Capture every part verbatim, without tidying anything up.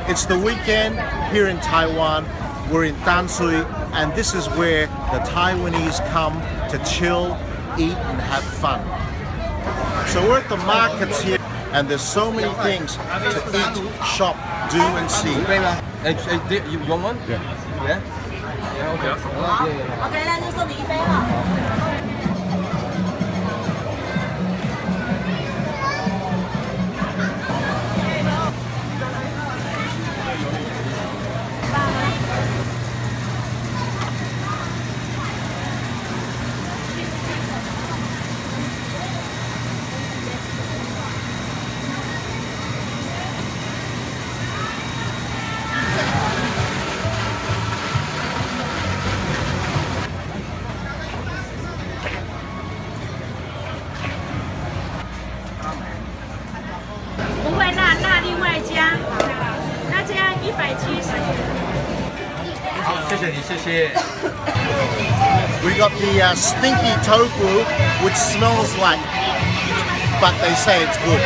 It's the weekend here in Taiwan. We're in Danshui, and this is where the Taiwanese come to chill, eat, and have fun. So we're at the markets here, and there's so many things to eat, shop, do, and see. You want one? Yeah. Yeah? Yeah, okay. OK， 那就送你一杯了。 不会辣，辣另外加，那这样一百七十。 好，谢谢你，谢谢。 We got the uh, stinky tofu, which smells like, but they say it's good.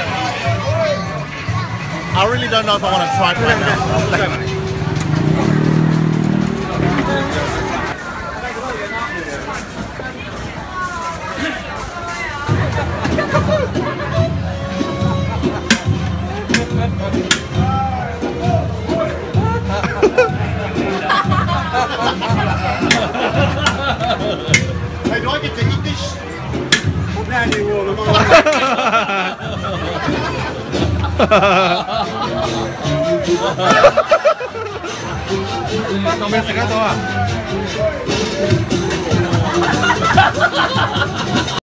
I really don't know if I want to try it right now. 哎，do I get to eat this? 那你我了吗？ 有没有食得到啊？